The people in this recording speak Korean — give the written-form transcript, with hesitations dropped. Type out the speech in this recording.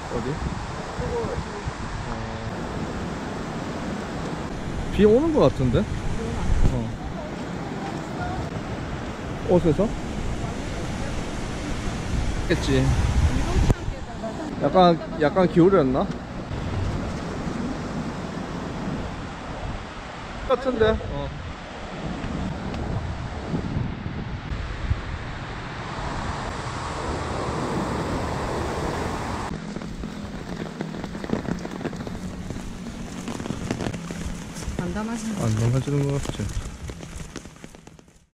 어디? 비 오는 것 같은데? 옷에서? 겠지. 약간 기울였나? 같은데? 안 담아지는 안 넘어지는 것 같지.